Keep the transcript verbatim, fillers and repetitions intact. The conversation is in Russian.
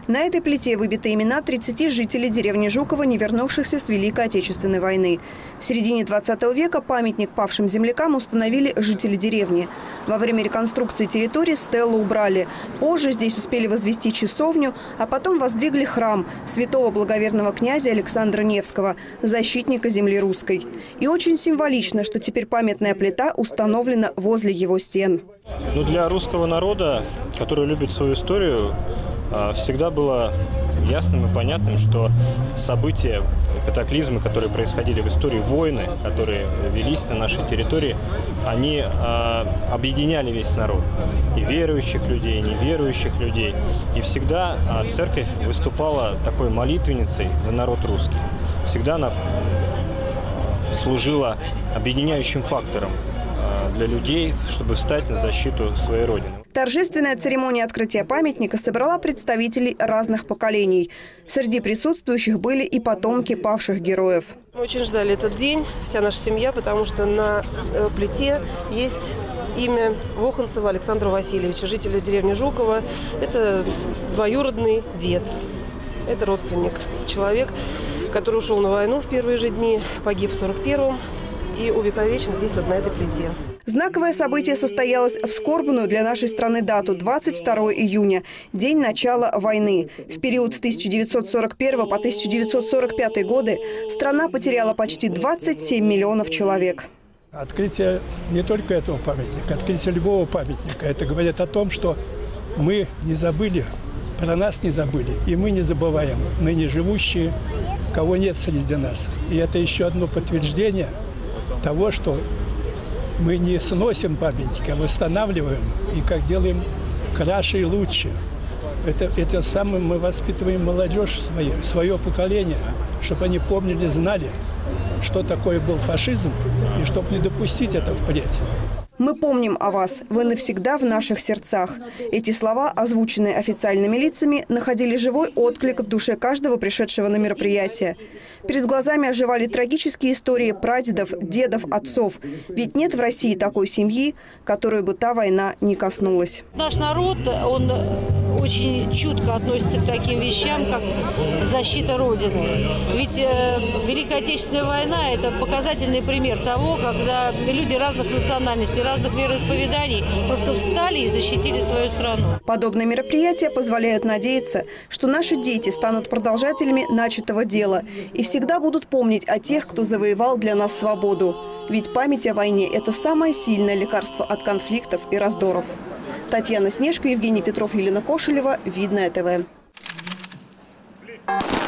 На этой плите выбиты имена тридцати жителей деревни Жуково, не вернувшихся с Великой Отечественной войны. В середине двадцатого века памятник павшим землякам установили жители деревни. Во время реконструкции территории стеллу убрали. Позже здесь успели возвести часовню, а потом воздвигли храм святого благоверного князя Александра Невского, защитника земли русской. И очень символично, что теперь памятная плита установлена возле его стен. Но для русского народа, который любит свою историю, всегда было ясным и понятным, что события, катаклизмы, которые происходили в истории, войны, которые велись на нашей территории, они э, объединяли весь народ. И верующих людей, и неверующих людей. И всегда э, церковь выступала такой молитвенницей за народ русский. Всегда она служила объединяющим фактором э, для людей, чтобы встать на защиту своей Родины. Торжественная церемония открытия памятника собрала представителей разных поколений. Среди присутствующих были и потомки павших героев. Мы очень ждали этот день, вся наша семья, потому что на плите есть имя Воханцева Александра Васильевича, жителя деревни Жуково. Это двоюродный дед, это родственник, человек, который ушел на войну в первые же дни, погиб в сорок первом и увековечен здесь вот на этой плите. Знаковое событие состоялось в скорбную для нашей страны дату – двадцать второго июня, день начала войны. В период с тысяча девятьсот сорок первого по тысяча девятьсот сорок пятый годы страна потеряла почти двадцать семь миллионов человек. Открытие не только этого памятника, открытие любого памятника. Это говорит о том, что мы не забыли, про нас не забыли, и мы не забываем, ныне живущие, кого нет среди нас. И это еще одно подтверждение того, что мы не сносим памятники, а восстанавливаем и как делаем краше и лучше. Это, это самым мы воспитываем молодежь свою, свое поколение, чтобы они помнили, знали, что такое был фашизм, и чтобы не допустить это впредь. Мы помним о вас. Вы навсегда в наших сердцах. Эти слова, озвученные официальными лицами, находили живой отклик в душе каждого пришедшего на мероприятие. Перед глазами оживали трагические истории прадедов, дедов, отцов. Ведь нет в России такой семьи, которую бы та война не коснулась. Наш народ, он очень чутко относится к таким вещам, как защита Родины. Ведь э, Великая Отечественная война – это показательный пример того, когда люди разных национальностей, разных вероисповеданий просто встали и защитили свою страну. Подобные мероприятия позволяют надеяться, что наши дети станут продолжателями начатого дела и всегда будут помнить о тех, кто завоевал для нас свободу. Ведь память о войне – это самое сильное лекарство от конфликтов и раздоров. Татьяна Снежка, Евгений Петров, Елена Кошелева. Видное ТВ.